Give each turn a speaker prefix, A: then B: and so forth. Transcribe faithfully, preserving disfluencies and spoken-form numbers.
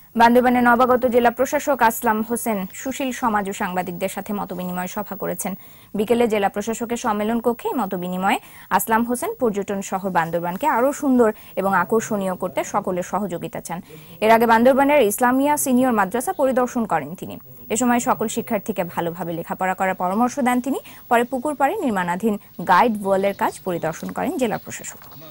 A: বান্দরবানের নবাগত জেলা প্রশাসক আসলাম হোসেন সুশীল সমাজ ও সাংবাদিকদের সাথে মতবিনিময় সভা করেছেন। বিকেলে জেলা প্রশাসকের সম্মেলন কক্ষে মতবিনিময়ে আসলাম হোসেন পর্যটন শহর বান্দরবানকে আরও সুন্দর এবং আকর্ষণীয় করতে সকলের সহযোগিতা চান। এর আগে বান্দরবানের ইসলামিয়া সিনিয়র মাদ্রাসা পরিদর্শন করেন তিনি। এ সময় সকল শিক্ষার্থীকে ভালোভাবে লেখাপড়া করার পরামর্শ দেন তিনি। পরে পুকুর পাড়ে নির্মাণাধীন গাইড ওয়ালের কাজ পরিদর্শন করেন জেলা প্রশাসক।